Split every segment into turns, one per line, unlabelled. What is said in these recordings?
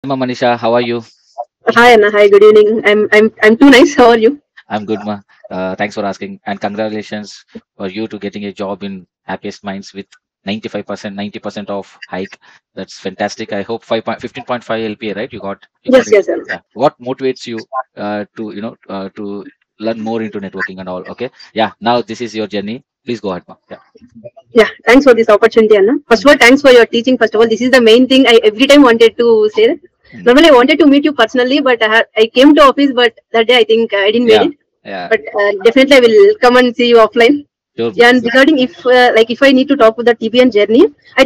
Ma Manisha, how are you?
Hi Anna, hi, good evening. I'm too nice. How are you?
I'm good, ma. Thanks for asking, and congratulations for you to getting a job in Happiest Minds with 95%, 90% of hike. That's fantastic. I hope 15.5 LPA, right? You got
Yes,
it.
yes, Anna.
Yeah. What motivates you to learn more into networking and all? Okay. Yeah. Now this is your journey. Please go ahead, ma. Yeah.
Yeah, thanks for this opportunity, Anna. First
Mm,
of all, thanks for your teaching. First of all, this is the main thing I every time wanted to say. That.
mm.
Normally, I wanted to meet you personally, but I came to office, but that day I think I didn't made
Yeah.
it.
Yeah.
But definitely, I will come and see you offline.
Sure, ma.
Yeah, and regarding if I need to talk with the TBN journey,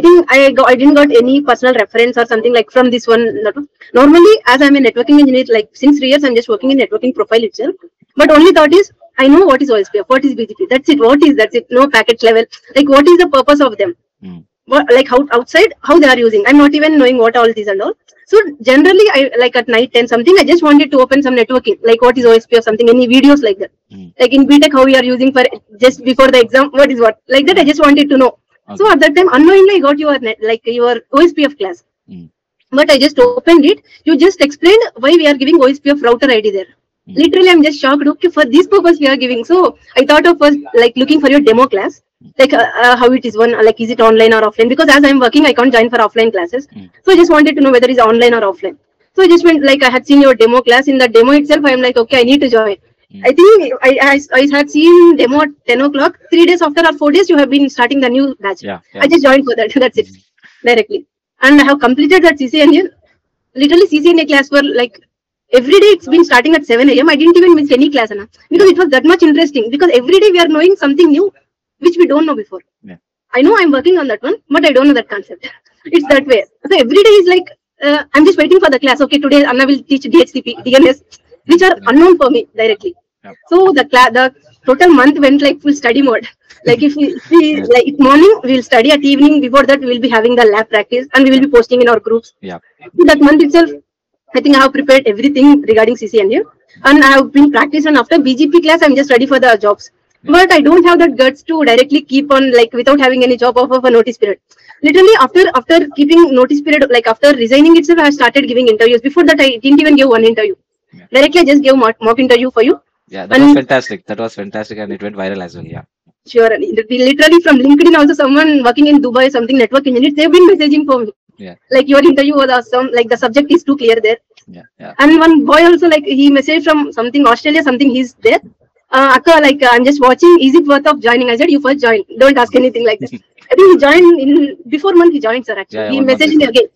I didn't got any personal reference or something like from this one. Normally, as I'm a networking engineer, like since 3 years, I'm just working in networking profile itself. But only thought is I know what is OSPF, what is BGP. That's it. That's it. No package level. Like what is the purpose of them?
Mm,
What like how outside how they are using? I'm not even knowing what all these and all. So generally, I like at night 10 something. I just wanted to open some networking, like what is
mm,
OSPF something, any videos like that
mm,
like in BTech, how we are using for just before the exam, what is what, like that. I
mm.
just wanted to know. So
Okay.
at that time, unknowingly, I got your net, like your OSPF class,
Mm,
but I just opened it. You just explained why we are giving OSPF router ID there.
mm,
Literally, I'm just shocked. Okay, for this purpose we are giving. So I thought of first like looking for your demo class, like how it is one, like is it online or offline? Because as I'm working, I can't join for offline classes.
mm,
So I just wanted to know whether it's online or offline. So I just went like I had seen your demo class. In the demo itself, I'm like, okay, I need to join. I
mm.
think I had seen demo at 10 o'clock. 3 days after or 4 days, you have been starting the new batch.
Yeah.
I
Yeah.
just joined for that. That's it
Mhm.
directly. And I have completed that CCNA. Literally, CCNA class for like every day it's been starting at 7 a.m. I didn't even miss any class, Anna, because
Yeah.
it was that much interesting. Because every day we are knowing something new which we don't know before.
Yeah.
I know I'm working on that one, but I don't know that concept. It's that way. So every day is like I'm just waiting for the class. Okay, today Anna will teach DHCP, DNS, which
Mm,
are
yeah.
unknown for me directly.
Yeah.
So the total month went like full study mode. Like if we
Yeah.
like morning we'll study, at evening before that we will be having the lab practice and we will
Yeah.
be posting in our groups.
Yeah.
That month itself, I think I have prepared everything regarding CCNA, and I have been practiced. And after BGP class, I'm just ready for the jobs.
Yeah.
But I don't have that guts to directly keep on like without having any job offer for notice period. Literally after keeping notice period, like after resigning itself, I started giving interviews. Before that, I didn't even give one interview.
Yeah.
Directly, I just gave mock interview for you.
Yeah. That was
And
fantastic. That was fantastic, and it went viral as well. Yeah.
sure, literally from LinkedIn also, someone working in Dubai, something network engineer, they've been messaging for me.
Yeah.
Like your interview was awesome. Like the subject is too clear there.
Yeah. Yeah.
And one boy also like he messaged from something Australia, something he's there. Akka, like I'm just watching. Is it worth of joining? I said you first join. Don't ask anything like that. I think he joined in before month. He joined, sir.
Yeah.
Actually,
Yeah.
he
One month
messaged me
before.
again.